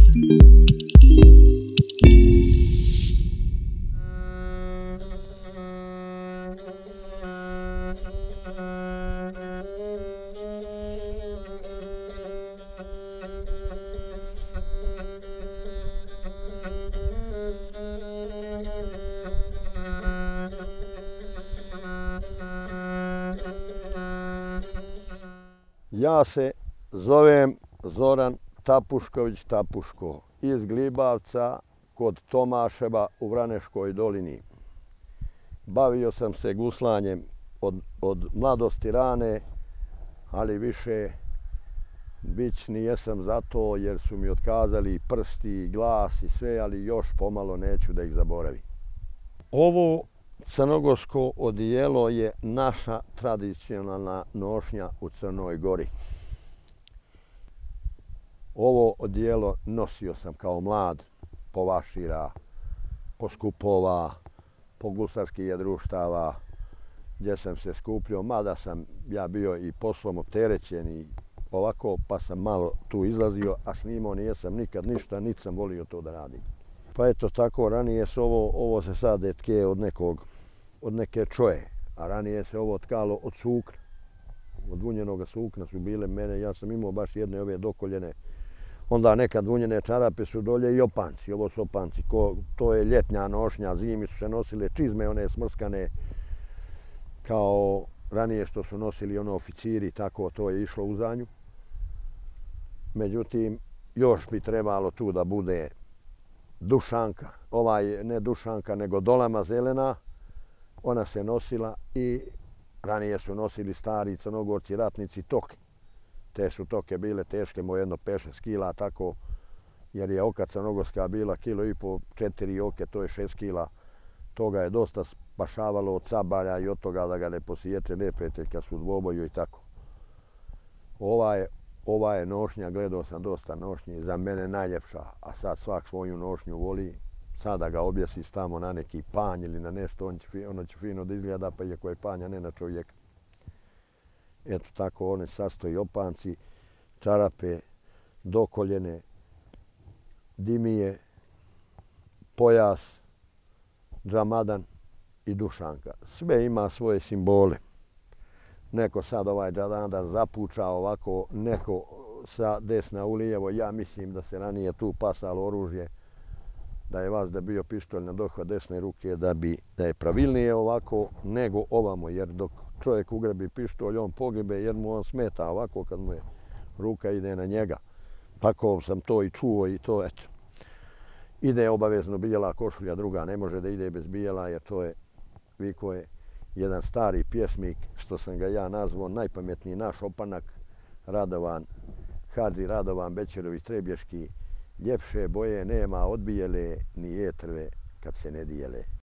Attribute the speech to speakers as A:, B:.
A: Ja se zovem Zoran Tapušković Tapuško iz Glibavca kod Tomaševa u Vraneškoj dolini. Bavio sam se guslanjem od mladosti rane, ali više bićni jesam zato jer su mi otkazali i prsti i glas i sve, ali još pomalo neću da ih zaboravim. Ovo crnogorsko odijelo je naša tradicionalna nošnja u Crnoj Gori. Ovo odijelo nosio sam kao mlad po vašira, po skupova, po gusarskih društava, gdje sam se skupljao, mada sam ja bio i poslom opterećen i ovako, pa sam malo tu izlazio, a snimao nijesam nikad ništa, niti sam volio to da radim. Pa eto tako, ranije se ovo se sade tke od neke čoje, a ranije se ovo tkalo od sukna. Od vunjenog sukna su bile mene, ja sam imao baš jedne ove dokoljene, onda nekad vunjene čarape su dolje i opanci, ovo su opanci, to je ljetnja nošnja, zimi su se nosile čizme one smrskane, kao ranije što su nosili oficiri, tako to je išlo u zanju. Međutim, još bi trebalo tu da bude dušanka, ne dušanka nego dolama zelena, ona se nosila i ranije su nosili stari Crnogorci, ratnici toke. Te su toke bile teške, jedno 5-6 kila, tako, jer je oka crnogorska bila 1,5 kg, 4 oke, to je 6 kila. Toga je dosta spašavalo od sabalja i od toga da ga ne posiječe neprijatelj kad su u dvoboju i tako. Ova je nošnja, gledao sam dosta nošnji, za mene najljepša, a sad svak svoju nošnju voli. Sada ga objesiš tamo na neki panj ili na nešto, ono će fino da izgleda, pa iako je panja ne na čovjeka. Eto tako, one sastoji opanci, čarape, dokoljene, dimije, pojas, džamadan i dušanka. Sve ima svoje simbole. Neko sad ovaj džamadan zapuča ovako, neko sa desna u lijevo. Ja mislim da se ranije tu pasalo oružje, da je vas da bio pištolj na dohvat desne ruke, da je pravilnije ovako nego ovamo, jer dok čovjek ugrebi pištolj, on pogribe jer mu on smeta ovako kad mu je ruka ide na njega. Tako sam to i čuo i to, eto. Ide obavezno bijela košulja, druga ne može da ide bez bijela, jer to je, viko je jedan stari pjesmik, što sam ga ja nazvao najpametniji naš opanak, Hadži Radovan Bećerović Trebješki, ljepše boje nema od bijele ni jetrve kad se ne dijele.